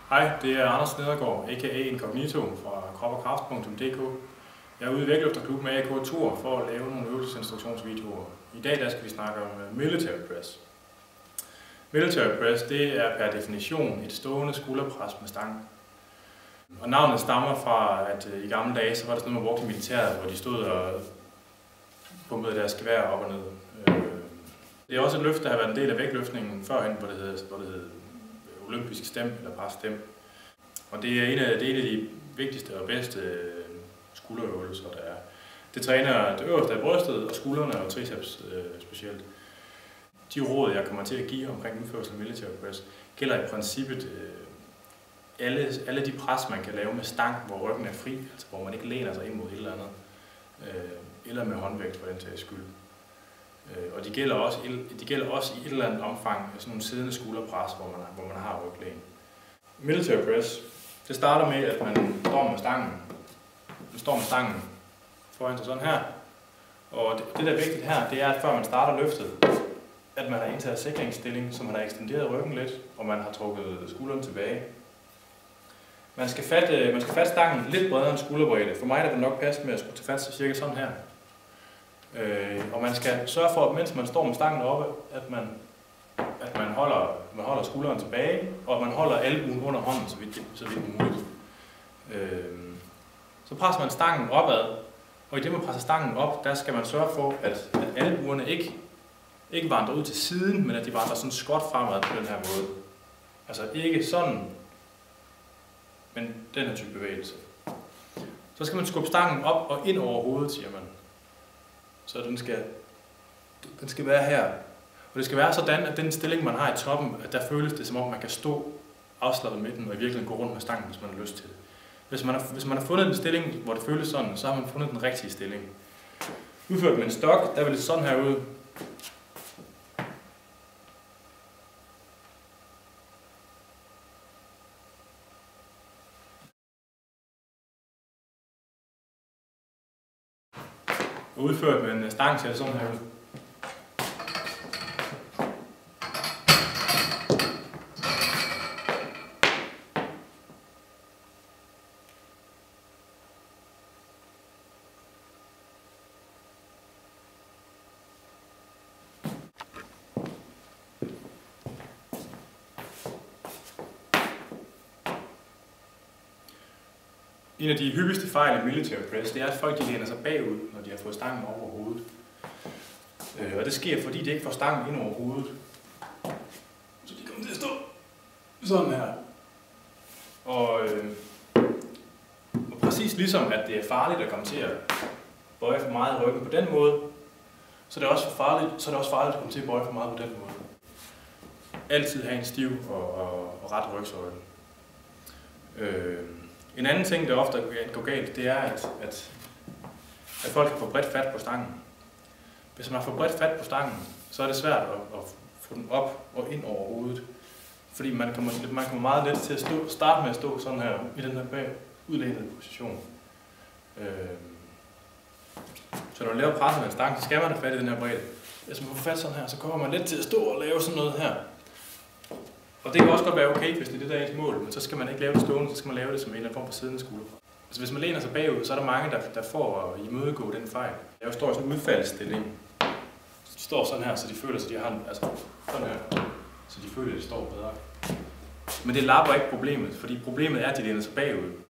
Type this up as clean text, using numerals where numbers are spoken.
Hej, det er Anders Nedergaard, a.k.a. Incognito fra kropogkraft.dk. Jeg er ude i Vægtløfterklub med AK Tour for at lave nogle øvelsesinstruktionsvideoer. I dag der skal vi snakke om military press. Military press, det er per definition et stående skulderpres med stang. Og navnet stammer fra, at i gamle dage så var det sådan noget, man brugte i militæret, hvor de stod og pumpede deres gevær op og ned. Det er også et løft, der har været en del af vægtløftningen førhen, hvor det hed olympisk stem eller presstem. Og det er en af de vigtigste og bedste skulderøvelser, der er. Det træner det øverste af brystet og skuldrene og triceps specielt. De råd, jeg kommer til at give omkring udførsel af military press, gælder i princippet alle de pres, man kan lave med stang, hvor ryggen er fri, altså hvor man ikke læner sig ind mod et eller andet, eller med håndvægt for den sags skyld. Og de gælder også i et eller andet omfang sådan nogle siddende skulderpres, hvor man har ryglæn. Military press, det starter med, at man står med stangen. Man står med stangen foran sig sådan her. Og det der er vigtigt her, det er, at før man starter løftet, at man har indtaget sikringsstilling, så man har ekstenderet ryggen lidt, og man har trukket skulderen tilbage. Man skal fatte stangen lidt bredere end skulderbredde. For mig der vil nok passe med at skulle tage fat så cirka sådan her. Og man skal sørge for, at mens man står med stangen oppe, at man holder skulderen tilbage, og at man holder albuen under hånden, så vidt muligt. Så presser man stangen opad, og i det man presser stangen op, der skal man sørge for, at albuerne ikke vandrer ud til siden, men at de vandrer sådan skråt fremad på den her måde. Altså ikke sådan, men den her type bevægelse. Så skal man skubbe stangen op og ind over hovedet, siger man. Så den skal være her. Og det skal være sådan, at den stilling, man har i toppen, at der føles det, som om man kan stå afslappet med den, og i virkeligheden gå rundt med stangen, hvis man har lyst til det. Hvis man har fundet en stilling, hvor det føles sådan, så har man fundet den rigtige stilling. Udført med en stok, der vil det sådan her ud. Og udført med en stang ser det sådan her ud. En af de hyppigste fejl i military press, det er, at folk læner sig bagud, når de har fået stangen over hovedet. Og det sker, fordi de ikke får stangen ind over hovedet. Så de kommer til at stå sådan her. Og præcis ligesom, at det er farligt at komme til at bøje for meget i ryggen på den måde, så er det også farligt at komme til at bøje for meget på den måde. Altid have en stiv og ret rygsøjle. En anden ting, der ofte går galt, det er, at folk har for bredt fat på stangen. Hvis man har for bredt fat på stangen, så er det svært at få den op og ind over hovedet. Fordi man kommer meget let til at starte med at stå sådan her, i den her udlænede position. Så når man laver presset med en stang, så skal man have fat i den her bredde. Hvis man får fat sådan her, så kommer man let til at stå og lave sådan noget her. Og det kan også godt være okay, hvis det er det, der er ens mål, men så skal man ikke lave det stående, så skal man lave det som en eller anden form for siddende skulder. Altså hvis man læner sig bagud, så er der mange, der får at imødegå den fejl. Jeg står i sådan en udfaldsstilling. De står sådan her, så de føler, at de har en, altså sådan her, så de føler, at de står bedre. Men det lapper ikke problemet, fordi problemet er, at de læner sig bagud.